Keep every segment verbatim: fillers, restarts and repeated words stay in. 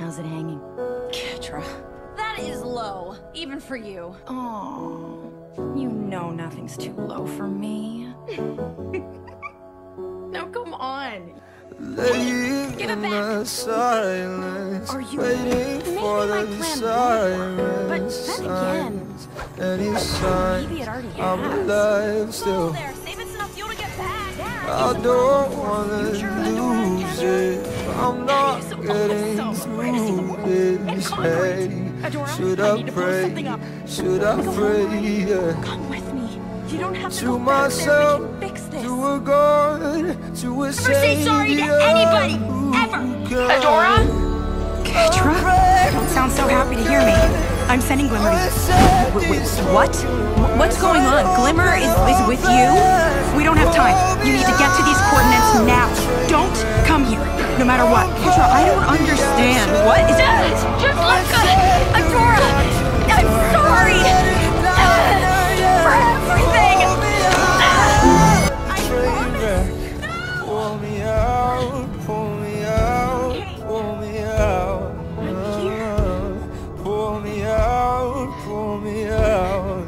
How's it hanging? Ketra, that is low, even for you. Oh, you know nothing's too low for me. Now come on. Give it back. Silence, Are you waiting for maybe my the plan sirens, but then again, any sign maybe it already I'm has. alive Oh, still. there, save it enough fuel to get back. I don't wanna lose it. I'm not getting through this. Hey, should I pray? Should I pray? Yeah. Come with me. You don't have to To go back there. myself, We can fix this. to a God, to a Never say sorry to anybody, ever. Adora? Ketra? Don't sound so happy to hear me. I'm sending Glimmer to... Wait, wait, what? What's going on? Glimmer is, is with you? We don't have time. You need to get to these coordinates now. Don't come here, no matter what. Ketra, I don't understand. What is that? Just let go. Adora, I'm sorry. For everything. Pull me out, pull me out, pull me out. Pull me out, pull me out.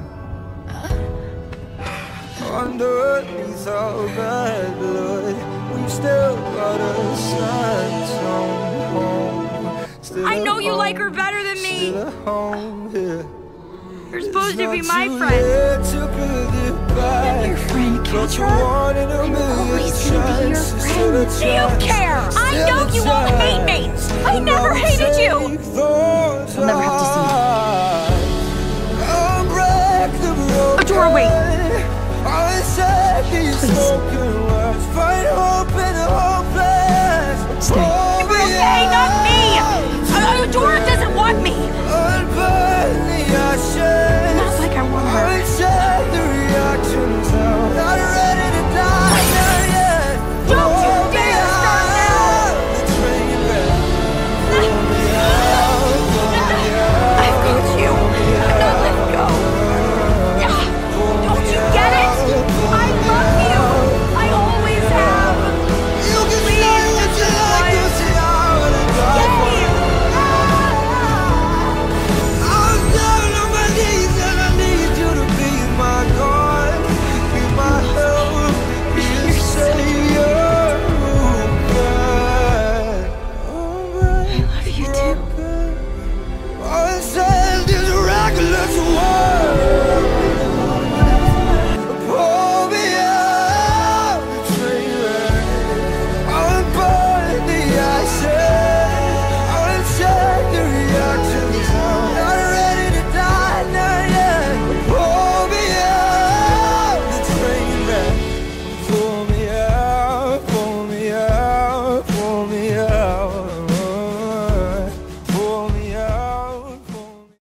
Underneath our bad blood, we've still got a sad song home. Still I know a you home, like her better than me. Still a home here. You're supposed to be It's my not too friend. late to build it back. Your friend, But you Ketra? want in a I'm million always gonna be your chances, friend. still a Do you chance, care? I still know a you won't hate chance. me.